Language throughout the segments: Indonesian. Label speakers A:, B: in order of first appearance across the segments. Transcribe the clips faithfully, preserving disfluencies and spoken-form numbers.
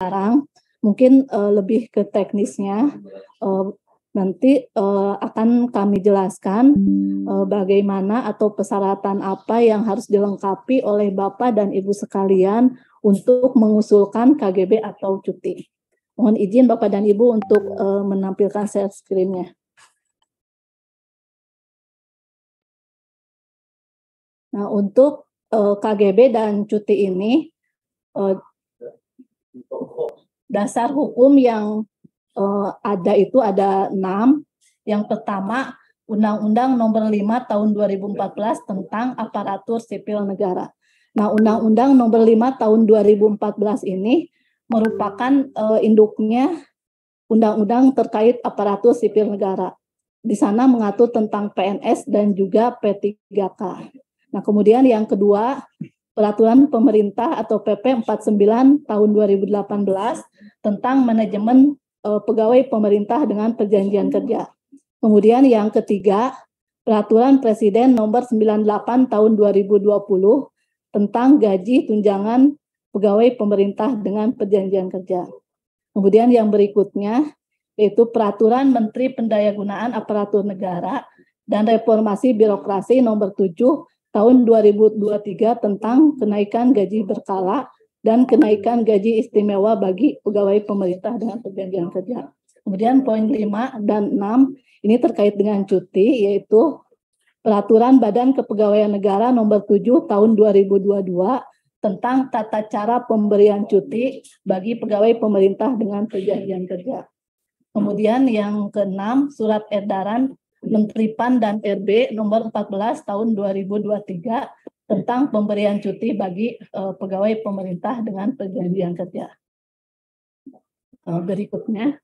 A: sekarang. Mungkin uh, lebih ke teknisnya, uh, nanti uh, akan kami jelaskan uh, bagaimana atau persyaratan apa yang harus dilengkapi oleh Bapak dan Ibu sekalian untuk mengusulkan K G B atau cuti. Mohon izin Bapak dan Ibu untuk uh, menampilkan share screen-nya. Nah, untuk uh, K G B dan cuti ini, uh, dasar hukum yang uh, ada itu ada enam. Yang pertama, Undang-Undang Nomor lima Tahun dua ribu empat belas tentang Aparatur Sipil Negara. Nah, Undang-Undang Nomor lima Tahun dua ribu empat belas ini merupakan uh, induknya undang-undang terkait aparatur sipil negara. Di sana mengatur tentang P N S dan juga P tiga K. Nah, kemudian yang kedua, Peraturan Pemerintah atau P P empat puluh sembilan tahun dua ribu delapan belas tentang manajemen uh, pegawai pemerintah dengan perjanjian kerja. Kemudian yang ketiga, Peraturan Presiden Nomor sembilan puluh delapan tahun dua ribu dua puluh tentang gaji tunjangan pegawai pemerintah dengan perjanjian kerja. Kemudian yang berikutnya yaitu Peraturan Menteri Pendayagunaan Aparatur Negara dan Reformasi Birokrasi Nomor tujuh tahun dua ribu dua puluh tiga tentang kenaikan gaji berkala dan kenaikan gaji istimewa bagi pegawai pemerintah dengan perjanjian kerja. Kemudian poin lima dan enam ini terkait dengan cuti, yaitu Peraturan Badan Kepegawaian Negara Nomor tujuh tahun dua ribu dua puluh dua tentang tata cara pemberian cuti bagi pegawai pemerintah dengan perjanjian kerja. Kemudian yang keenam, Surat Edaran Menteri P A N dan R B nomor empat belas tahun dua ribu dua puluh tiga tentang pemberian cuti bagi uh, pegawai pemerintah dengan perjanjian kerja. Uh, berikutnya.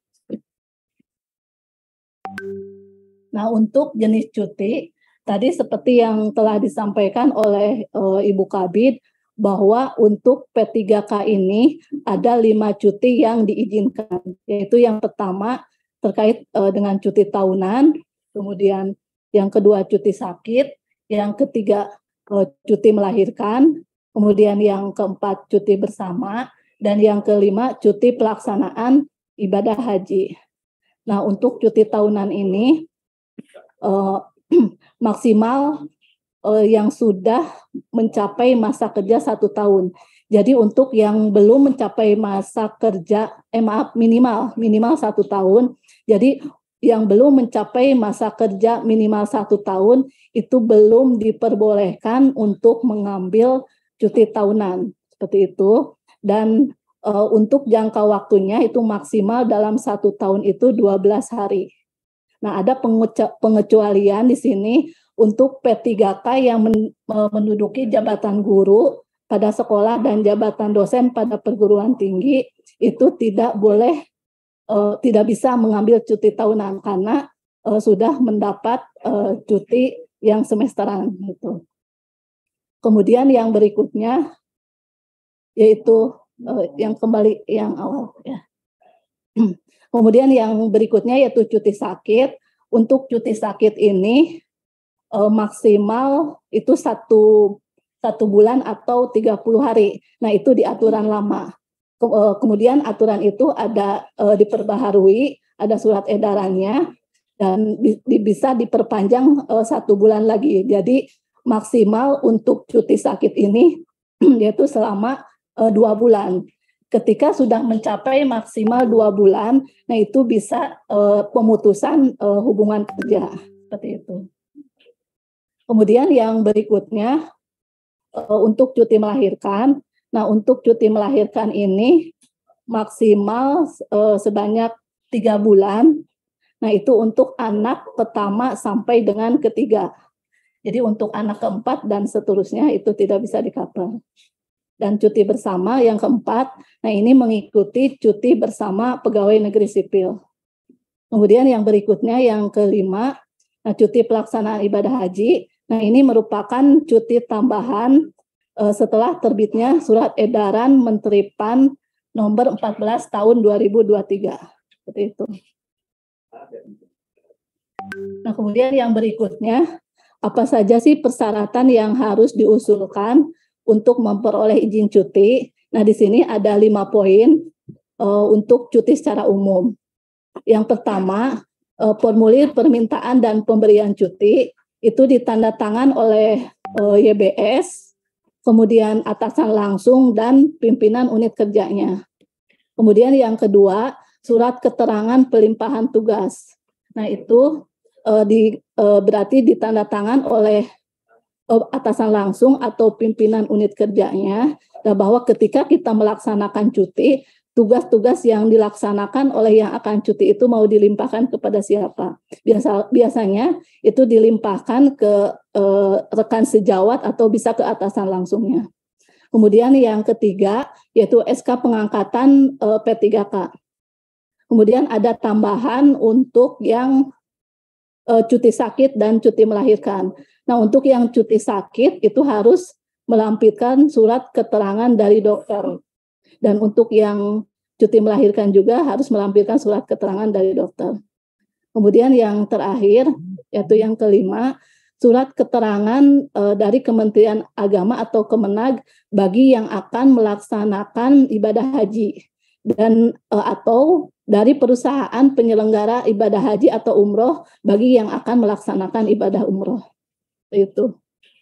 A: Nah, untuk jenis cuti, tadi seperti yang telah disampaikan oleh uh, Ibu Kabid, bahwa untuk P tiga K ini ada lima cuti yang diizinkan, yaitu yang pertama terkait uh, dengan cuti tahunan, kemudian yang kedua cuti sakit, yang ketiga uh, cuti melahirkan, kemudian yang keempat cuti bersama, dan yang kelima cuti pelaksanaan ibadah haji. Nah, untuk cuti tahunan ini uh, maksimal uh, yang sudah mencapai masa kerja satu tahun. Jadi untuk yang belum mencapai masa kerja, eh maaf minimal minimal satu tahun. Jadi yang belum mencapai masa kerja minimal satu tahun itu belum diperbolehkan untuk mengambil cuti tahunan seperti itu. Dan uh, untuk jangka waktunya itu maksimal dalam satu tahun itu dua belas hari. Nah, ada pengecualian di sini untuk P tiga K yang menduduki jabatan guru pada sekolah dan jabatan dosen pada perguruan tinggi itu tidak boleh, uh, tidak bisa mengambil cuti tahunan karena uh, sudah mendapat uh, cuti yang semesteran gitu. Kemudian yang berikutnya yaitu uh, yang kembali yang awal ya. Kemudian yang berikutnya yaitu cuti sakit. Untuk cuti sakit ini eh, maksimal itu satu, satu bulan atau tiga puluh hari. Nah, itu di aturan lama. Ke, eh, kemudian aturan itu ada eh, diperbaharui, ada surat edarannya, dan bi, bisa diperpanjang eh, satu bulan lagi. Jadi maksimal untuk cuti sakit ini yaitu selama eh, dua bulan. Ketika sudah mencapai maksimal dua bulan, nah itu bisa uh, pemutusan uh, hubungan kerja seperti itu. Kemudian yang berikutnya uh, untuk cuti melahirkan. Nah, untuk cuti melahirkan ini maksimal uh, sebanyak tiga bulan. Nah, itu untuk anak pertama sampai dengan ketiga. Jadi untuk anak keempat dan seterusnya itu tidak bisa di-cover. Dan cuti bersama yang keempat, nah ini mengikuti cuti bersama pegawai negeri sipil. Kemudian yang berikutnya yang kelima, nah cuti pelaksanaan ibadah haji, nah ini merupakan cuti tambahan eh, setelah terbitnya surat edaran Menteri P A N nomor empat belas tahun dua ribu dua puluh tiga. Seperti itu. Nah kemudian yang berikutnya, apa saja sih persyaratan yang harus diusulkan untuk memperoleh izin cuti? Nah, di sini ada lima poin. uh, untuk cuti secara umum. Yang pertama, uh, formulir permintaan dan pemberian cuti itu ditandatangan oleh uh, Y B S, kemudian atasan langsung dan pimpinan unit kerjanya. Kemudian yang kedua, surat keterangan pelimpahan tugas. Nah itu uh, di, uh, berarti ditandatangan oleh uh, atasan langsung atau pimpinan unit kerjanya, nah, bahwa ketika kita melaksanakan cuti, tugas-tugas yang dilaksanakan oleh yang akan cuti itu mau dilimpahkan kepada siapa. Biasa, biasanya itu dilimpahkan ke eh, rekan sejawat atau bisa ke atasan langsungnya. Kemudian yang ketiga yaitu S K pengangkatan eh, P tiga K. Kemudian ada tambahan untuk yang eh, cuti sakit dan cuti melahirkan. Nah untuk yang cuti sakit itu harus melampirkan surat keterangan dari dokter. Dan untuk yang cuti melahirkan juga harus melampirkan surat keterangan dari dokter. Kemudian yang terakhir, yaitu yang kelima, surat keterangan e, dari Kementerian Agama atau Kemenag bagi yang akan melaksanakan ibadah haji. Dan e, atau dari perusahaan penyelenggara ibadah haji atau umroh bagi yang akan melaksanakan ibadah umroh. Itu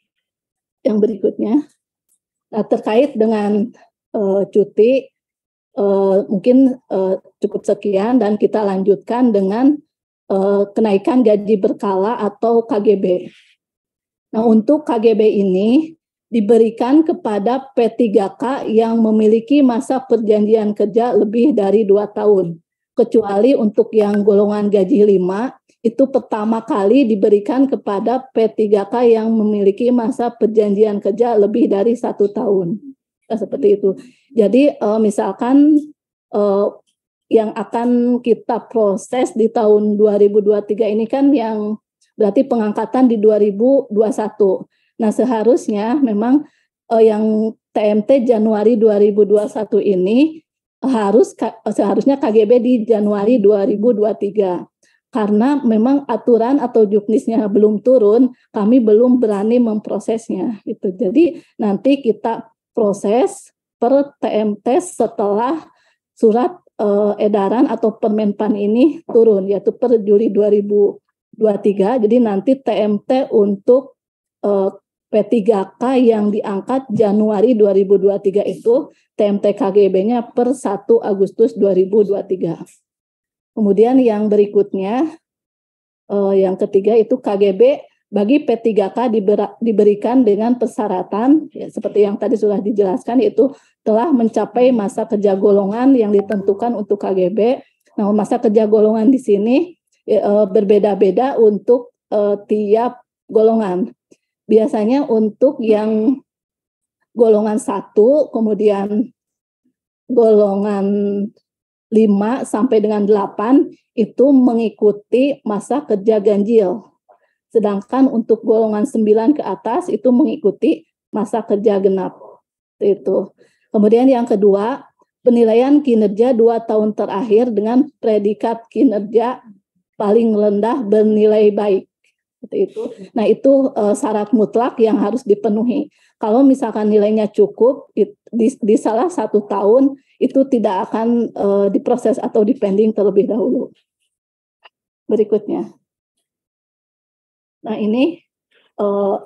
A: yang berikutnya. Nah, terkait dengan Uh, cuti uh, mungkin uh, cukup sekian dan kita lanjutkan dengan uh, kenaikan gaji berkala atau K G B. Nah untuk K G B ini diberikan kepada P tiga K yang memiliki masa perjanjian kerja lebih dari dua tahun. Kecuali untuk yang golongan gaji lima itu pertama kali diberikan kepada P tiga K yang memiliki masa perjanjian kerja lebih dari satu tahun. Seperti itu. Jadi uh, misalkan uh, yang akan kita proses di tahun dua ribu dua puluh tiga ini kan yang berarti pengangkatan di dua ribu dua puluh satu. Nah seharusnya memang uh, yang T M T Januari dua ribu dua puluh satu ini harus seharusnya K G B di Januari dua ribu dua puluh tiga. Karena memang aturan atau juknisnya belum turun, kami belum berani memprosesnya. Gitu. Jadi nanti kita proses per T M T setelah surat uh, edaran atau Permenpan ini turun, yaitu per Juli dua ribu dua puluh tiga. Jadi nanti T M T untuk uh, P tiga K yang diangkat Januari dua ribu dua puluh tiga itu T M T K G B-nya per satu Agustus dua ribu dua puluh tiga. Kemudian yang berikutnya, uh, yang ketiga itu K G B bagi P tiga K diber, diberikan dengan persyaratan ya, seperti yang tadi sudah dijelaskan, yaitu telah mencapai masa kerja golongan yang ditentukan untuk K G B. Nah, masa kerja golongan di sini ya, e, berbeda-beda untuk e, tiap golongan. Biasanya untuk yang golongan satu, kemudian golongan lima sampai dengan delapan itu mengikuti masa kerja ganjil. Sedangkan untuk golongan sembilan ke atas itu mengikuti masa kerja genap. Itu. Kemudian yang kedua, penilaian kinerja dua tahun terakhir dengan predikat kinerja paling rendah bernilai baik. Seperti itu. Nah itu uh, syarat mutlak yang harus dipenuhi. Kalau misalkan nilainya cukup it, di, di salah satu tahun itu tidak akan uh, diproses atau dipending terlebih dahulu. Berikutnya. Nah ini uh,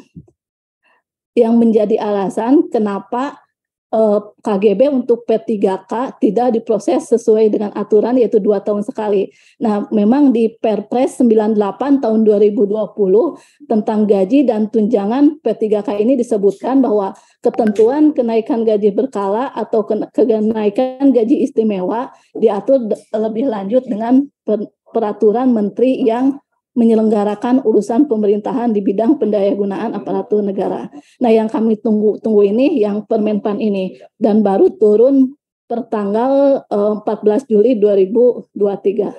A: yang menjadi alasan kenapa uh, K G B untuk P tiga K tidak diproses sesuai dengan aturan yaitu dua tahun sekali. Nah memang di Perpres sembilan puluh delapan tahun dua ribu dua puluh tentang gaji dan tunjangan P tiga K ini disebutkan bahwa ketentuan kenaikan gaji berkala atau kenaikan gaji istimewa diatur lebih lanjut dengan per, peraturan menteri yang menyelenggarakan urusan pemerintahan di bidang pendayagunaan aparatur negara. Nah, yang kami tunggu tunggu ini yang Permenpan ini dan baru turun per tanggal uh, empat belas Juli dua ribu dua puluh tiga.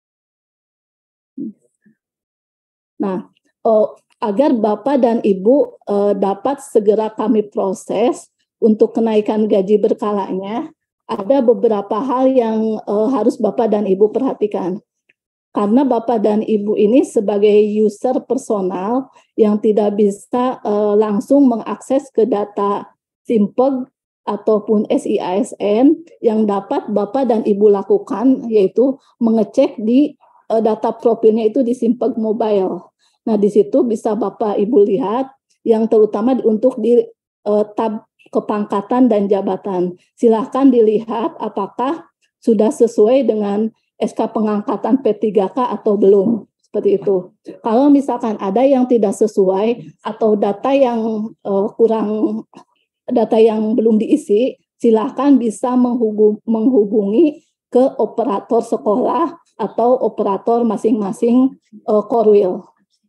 A: Nah, oh, agar Bapak dan Ibu uh, dapat segera kami proses untuk kenaikan gaji berkalanya, ada beberapa hal yang uh, harus Bapak dan Ibu perhatikan. Karena Bapak dan Ibu ini sebagai user personal yang tidak bisa uh, langsung mengakses ke data Simpeg ataupun S I A S N yang dapat Bapak dan Ibu lakukan, yaitu mengecek di uh, data profilnya itu di Simpeg Mobile. Nah, di situ bisa Bapak Ibu lihat yang terutama untuk di uh, tab kepangkatan dan jabatan. Silahkan dilihat apakah sudah sesuai dengan S K pengangkatan P tiga K atau belum. Seperti itu. Kalau misalkan ada yang tidak sesuai atau data yang uh, kurang, data yang belum diisi, silahkan bisa menghubung, menghubungi ke operator sekolah atau operator masing-masing uh, Korwil.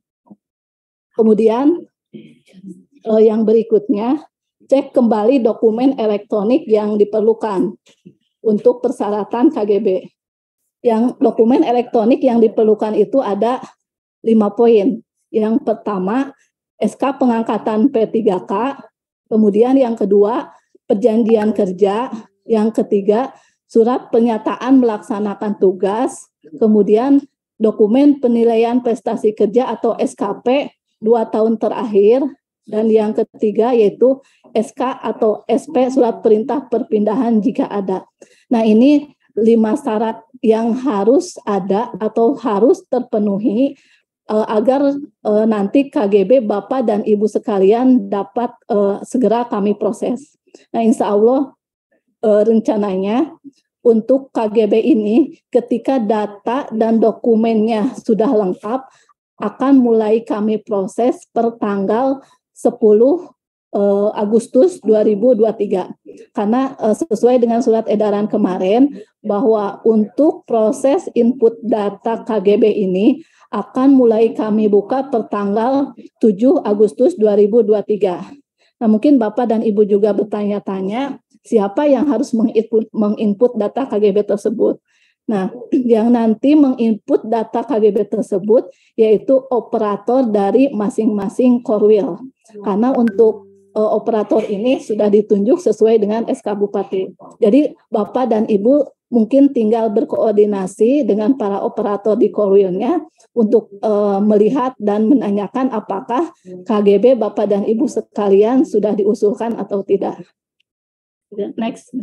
A: Kemudian uh, yang berikutnya, cek kembali dokumen elektronik yang diperlukan untuk persyaratan K G B. Yang dokumen elektronik yang diperlukan itu ada lima poin. Yang pertama, S K pengangkatan P tiga K. Kemudian yang kedua, perjanjian kerja. Yang ketiga, surat pernyataan melaksanakan tugas. Kemudian dokumen penilaian prestasi kerja atau S K P dua tahun terakhir. Dan yang ketiga yaitu S K atau S P, surat perintah perpindahan jika ada. Nah, ini lima syarat yang harus ada atau harus terpenuhi uh, agar uh, nanti K G B Bapak dan Ibu sekalian dapat uh, segera kami proses. Nah, insya Allah uh, rencananya untuk K G B ini ketika data dan dokumennya sudah lengkap akan mulai kami proses per tanggal sepuluh Agustus dua ribu dua puluh tiga. Karena uh, sesuai dengan surat edaran kemarin bahwa untuk proses input data K G B ini akan mulai kami buka per tanggal tujuh Agustus dua ribu dua puluh tiga. Nah, mungkin Bapak dan Ibu juga bertanya-tanya siapa yang harus menginput, menginput data K G B tersebut. Nah, yang nanti menginput data K G B tersebut yaitu operator dari masing-masing Korwil. Karena untuk uh, operator ini sudah ditunjuk sesuai dengan S K Bupati. Jadi Bapak dan Ibu mungkin tinggal berkoordinasi dengan para operator di Korwilnya untuk uh, melihat dan menanyakan apakah K G B Bapak dan Ibu sekalian sudah diusulkan atau tidak. Next.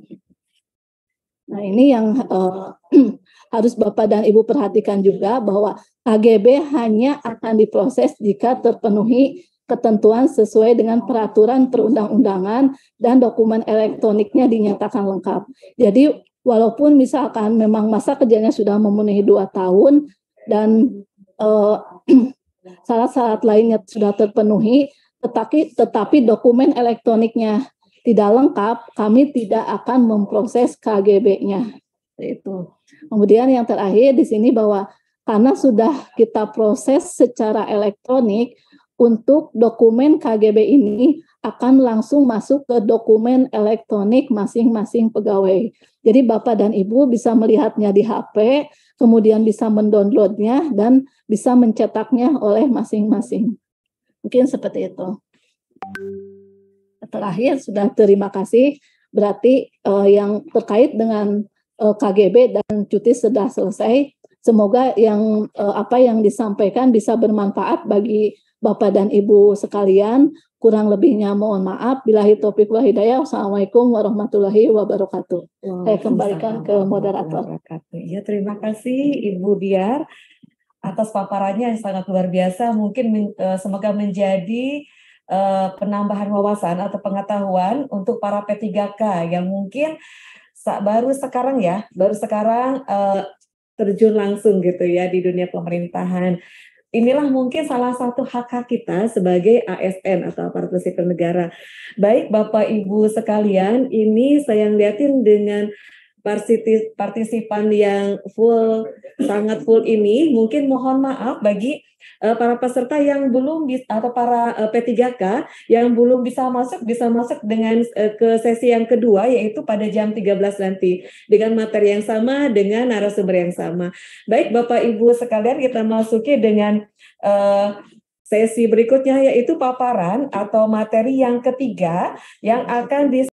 A: Nah, ini yang uh, harus Bapak dan Ibu perhatikan juga bahwa K G B hanya akan diproses jika terpenuhi ketentuan sesuai dengan peraturan perundang-undangan dan dokumen elektroniknya dinyatakan lengkap. Jadi walaupun misalkan memang masa kerjanya sudah memenuhi dua tahun dan uh, syarat-syarat lainnya sudah terpenuhi, tetapi, tetapi dokumen elektroniknya tidak lengkap, kami tidak akan memproses K G B-nya. Itu. Kemudian yang terakhir di sini bahwa karena sudah kita proses secara elektronik, untuk dokumen K G B ini akan langsung masuk ke dokumen elektronik masing-masing pegawai. Jadi Bapak dan Ibu bisa melihatnya di H P, kemudian bisa mendownloadnya dan bisa mencetaknya oleh masing-masing. Mungkin seperti itu. Terakhir sudah terima kasih. Berarti uh, yang terkait dengan uh, K G B dan cuti sudah selesai. Semoga yang uh, apa yang disampaikan bisa bermanfaat bagi Bapak dan Ibu sekalian. Kurang lebihnya mohon maaf. Billahi taufiq wal hidayah. Wassalamualaikum warahmatullahi wabarakatuh. Wow, saya kembalikan ke moderator.
B: Ya, terima kasih Ibu Diar atas paparannya yang sangat luar biasa. Mungkin men, uh, semoga menjadi uh, penambahan wawasan atau pengetahuan untuk para P tiga K yang mungkin baru sekarang ya, baru sekarang uh, terjun langsung gitu ya di dunia pemerintahan. Inilah mungkin salah satu hak-hak kita sebagai A S N atau aparatur sipil negara. Baik Bapak Ibu sekalian, ini saya lihatin dengan partisipan yang full, sangat full ini, mungkin mohon maaf bagi uh, para peserta yang belum bisa, atau para uh, P tiga K yang belum bisa masuk, bisa masuk dengan uh, ke sesi yang kedua, yaitu pada jam tiga belas nanti, dengan materi yang sama, dengan narasumber yang sama. Baik Bapak Ibu sekalian, kita masuki dengan uh, sesi berikutnya, yaitu paparan atau materi yang ketiga yang akan di